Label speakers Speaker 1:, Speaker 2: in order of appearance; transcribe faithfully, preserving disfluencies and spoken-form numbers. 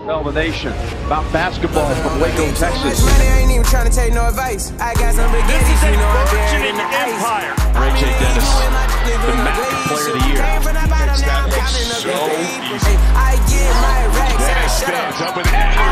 Speaker 1: Tell the nation about basketball from Waco, Texas.
Speaker 2: Money, I ain't even trying to take no advice. I got some big
Speaker 3: This is a
Speaker 2: burgeoning
Speaker 3: empire.
Speaker 1: RayJ Dennis, the Magic Player of the Year.
Speaker 2: That looks so easy. I get my racks.
Speaker 4: Dennis stands up with it.